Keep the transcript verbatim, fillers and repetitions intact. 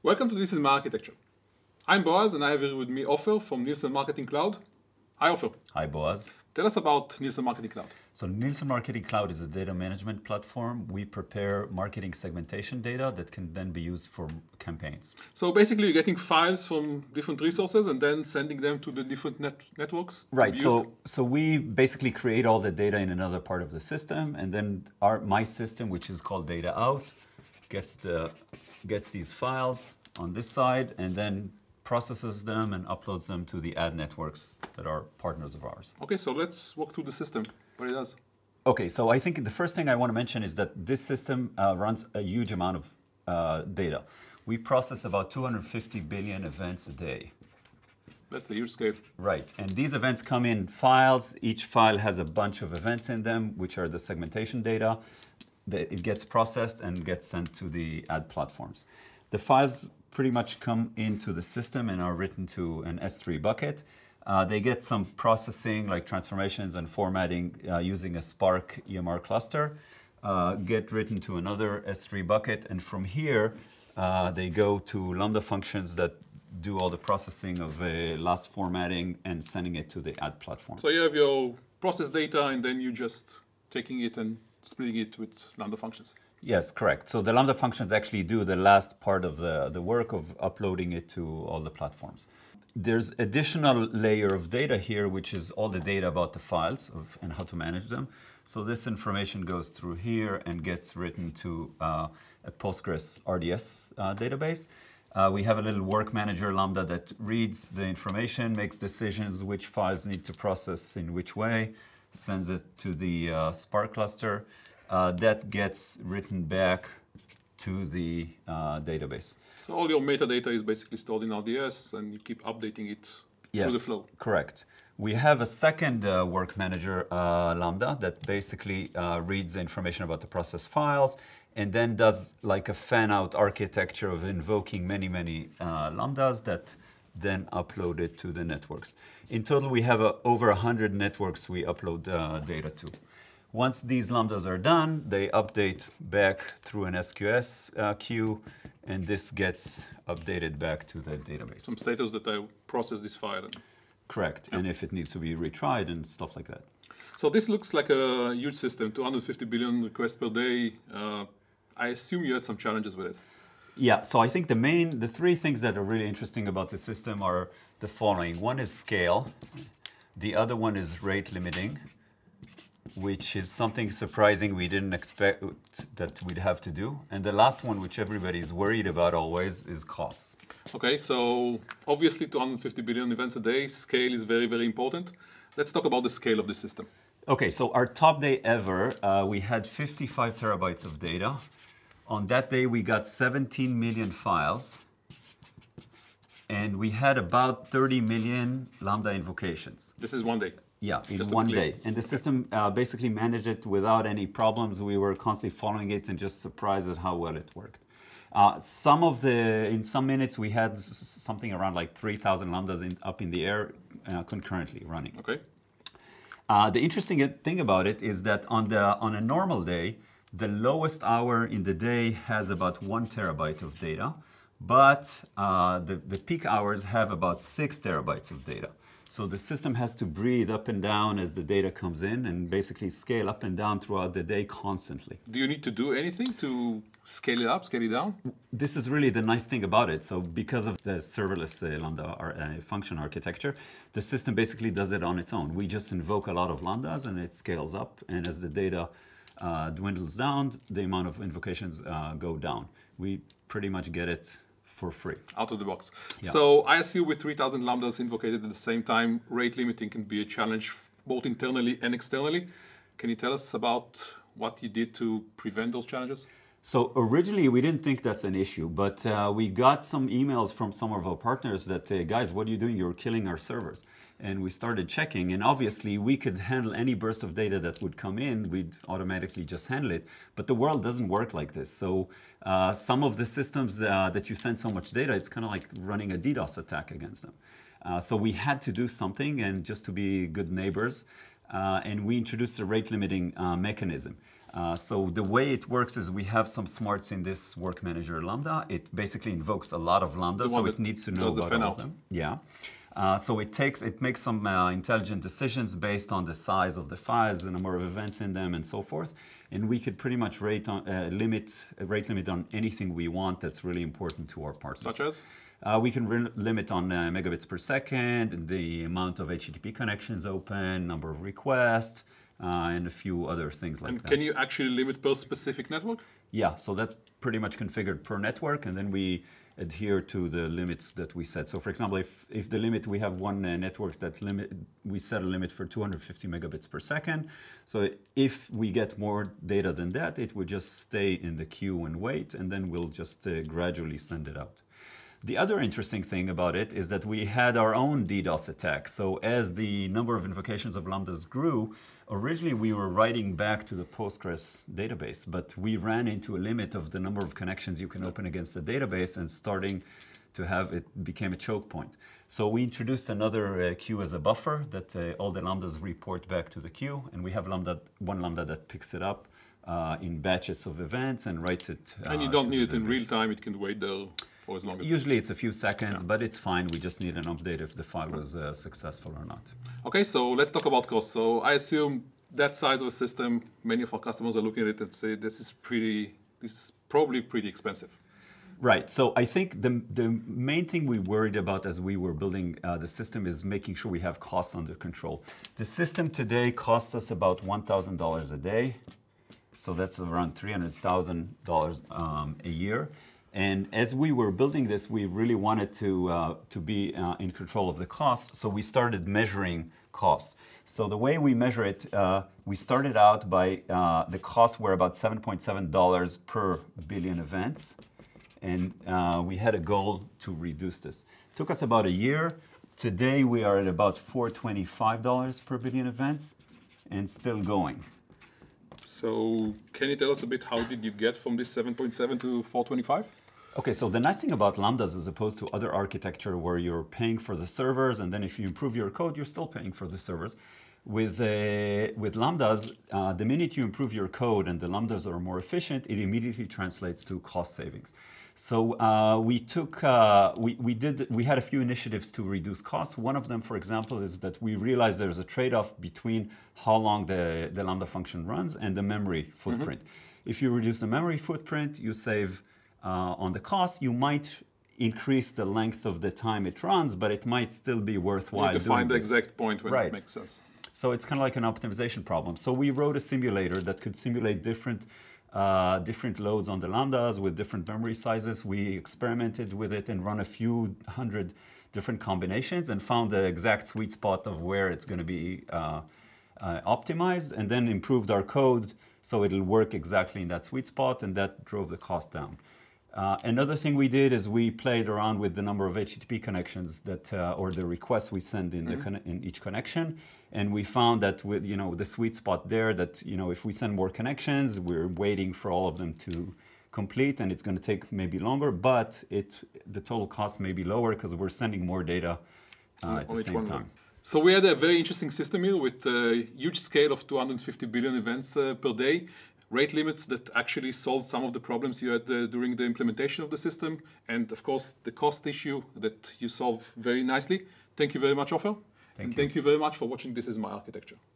Welcome to Nielsen Architecture. I'm Boaz, and I have here with me Ofer from Nielsen Marketing Cloud. Hi, Ofer. Hi, Boaz. Tell us about Nielsen Marketing Cloud. So Nielsen Marketing Cloud is a data management platform. We prepare marketing segmentation data that can then be used for campaigns. So basically, you're getting files from different resources and then sending them to the different net networks. Right. So, so we basically create all the data in another part of the system, and then our my system, which is called Data Out, gets the gets these files on this side, and then processes them and uploads them to the ad networks that are partners of ours. Okay, so let's walk through the system, what it does. Okay, so I think the first thing I want to mention is that this system uh, runs a huge amount of uh, data. We process about two hundred fifty billion events a day. That's a huge scale. Right, and these events come in files. Each file has a bunch of events in them, which are the segmentation data. It gets processed and gets sent to the ad platforms. The files pretty much come into the system and are written to an S three bucket. Uh, they get some processing like transformations and formatting uh, using a Spark E M R cluster, uh, get written to another S three bucket, and from here uh, they go to Lambda functions that do all the processing of uh, last formatting and sending it to the ad platform. So you have your process data and then you just taking it and splitting it with Lambda functions. Yes, correct. So the Lambda functions actually do the last part of the, the work of uploading it to all the platforms. There's additional layer of data here, which is all the data about the files of, and how to manage them. So this information goes through here and gets written to uh, a Postgres R D S uh, database. Uh, we have a little work manager Lambda that reads the information, makes decisions which files need to process in which way, sends it to the uh, Spark cluster. Uh, that gets written back to the uh, database. So all your metadata is basically stored in R D S and you keep updating it yes, through the flow. Correct. We have a second uh, work manager, uh, Lambda, that basically uh, reads the information about the process files and then does like a fan-out architecture of invoking many, many uh, Lambdas that then upload it to the networks. In total, we have uh, over one hundred networks we upload uh, data to. Once these Lambdas are done, they update back through an S Q S uh, queue, and this gets updated back to the database. Some status that I process this file. Correct, yeah. And if it needs to be retried and stuff like that. So this looks like a huge system, two hundred fifty billion requests per day. Uh, I assume you had some challenges with it. Yeah, so I think the main, the three things that are really interesting about the system are the following. One is scale. The other one is rate limiting, which is something surprising we didn't expect that we'd have to do. And the last one, which everybody's worried about always, is costs. Okay, so obviously two hundred fifty billion events a day, scale is very, very important. Let's talk about the scale of the system. Okay, so our top day ever, uh, we had fifty-five terabytes of data. On that day, we got seventeen million files. And we had about thirty million Lambda invocations. This is one day. Yeah, in one day. And the system uh, basically managed it without any problems. We were constantly following it and just surprised at how well it worked. Uh, some of the, in some minutes, we had something around like three thousand Lambdas in, up in the air uh, concurrently running. Okay. Uh, the interesting thing about it is that on, the, on a normal day, the lowest hour in the day has about one terabyte of data, but uh, the, the peak hours have about six terabytes of data. So the system has to breathe up and down as the data comes in and basically scale up and down throughout the day constantly. Do you need to do anything to scale it up, scale it down? This is really the nice thing about it. So because of the serverless uh, Lambda or, uh, function architecture, the system basically does it on its own. We just invoke a lot of Lambdas and it scales up. And as the data uh, dwindles down, the amount of invocations uh, go down. We pretty much get it for free. Out of the box. Yeah. So I assume with three thousand Lambdas invocated at the same time, rate limiting can be a challenge both internally and externally. Can you tell us about what you did to prevent those challenges? So originally we didn't think that's an issue, but uh, we got some emails from some of our partners that, uh, guys, what are you doing? You're killing our servers. And we started checking, and obviously we could handle any burst of data that would come in. We'd automatically just handle it. But the world doesn't work like this. So uh, some of the systems uh, that you send so much data, it's kind of like running a DDoS attack against them. Uh, so we had to do something, and just to be good neighbors, uh, and we introduced a rate limiting uh, mechanism. Uh, so the way it works is we have some smarts in this work manager Lambda. It basically invokes a lot of Lambda, so it needs to know about all of them. Yeah. Uh, so it takes it makes some uh, intelligent decisions based on the size of the files, the number of events in them, and so forth. And we could pretty much rate on uh, limit uh, rate limit on anything we want that's really important to our partners. Such as? Uh, we can re limit on uh, megabits per second, the amount of H T T P connections open, number of requests, uh, and a few other things like and that. Can you actually limit per specific network? Yeah, so that's pretty much configured per network, and then we adhere to the limits that we set. So for example, if, if the limit, we have one uh, network that limit, we set a limit for two hundred fifty megabits per second. So if we get more data than that, it would just stay in the queue and wait, and then we'll just uh, gradually send it out. The other interesting thing about it is that we had our own DDoS attack. So as the number of invocations of Lambdas grew, originally we were writing back to the Postgres database, but we ran into a limit of the number of connections you can open against the database, and starting to have it became a choke point. So we introduced another uh, queue as a buffer that uh, all the Lambdas report back to the queue, and we have Lambda, one Lambda that picks it up uh, in batches of events and writes it. Uh, and you don't need it in real time, it can wait there. For as long as Usually it's a few seconds, yeah. but it's fine. We just need an update if the file was uh, successful or not. Okay, so let's talk about cost. So I assume that size of a system, many of our customers are looking at it and say, this is pretty, this is probably pretty expensive. Right. So I think the, the main thing we worried about as we were building uh, the system is making sure we have costs under control. The system today costs us about one thousand dollars a day. So that's around three hundred thousand dollars um, a year. And as we were building this, we really wanted to, uh, to be uh, in control of the cost, so we started measuring costs. So the way we measure it, uh, we started out by, uh, the costs were about seven point seven dollars per billion events, and uh, we had a goal to reduce this. It took us about a year. Today we are at about four hundred twenty-five dollars per billion events, and still going. So can you tell us a bit, how did you get from this seven point seven to four twenty-five? Okay, so the nice thing about Lambdas, as opposed to other architecture where you're paying for the servers, and then if you improve your code, you're still paying for the servers. With, uh, with Lambdas, uh, the minute you improve your code and the Lambdas are more efficient, it immediately translates to cost savings. So uh, we took, uh, we, we did, we had a few initiatives to reduce costs. One of them, for example, is that we realized there's a trade-off between how long the, the Lambda function runs and the memory footprint. Mm-hmm. If you reduce the memory footprint, you save uh, on the cost. You might increase the length of the time it runs, but it might still be worthwhile. You need to find the exact point when right. it makes sense. So it's kind of like an optimization problem. So we wrote a simulator that could simulate different Uh, different loads on the Lambdas with different memory sizes. We experimented with it and run a few hundred different combinations and found the exact sweet spot of where it's going to be uh, uh, optimized, and then improved our code so it'll work exactly in that sweet spot, and that drove the cost down. Uh, another thing we did is we played around with the number of H T T P connections that, uh, or the requests we send in, mm-hmm. the in each connection, and we found that with you know the sweet spot there, that you know if we send more connections, we're waiting for all of them to complete, and it's going to take maybe longer, but it the total cost may be lower because we're sending more data uh, at the same time. So we had a very interesting system here with a huge scale of two hundred fifty billion events uh, per day. Rate limits that actually solved some of the problems you had uh, during the implementation of the system, and of course the cost issue that you solve very nicely. Thank you very much, Ofer. Thank and you. Thank you very much for watching This Is My Architecture.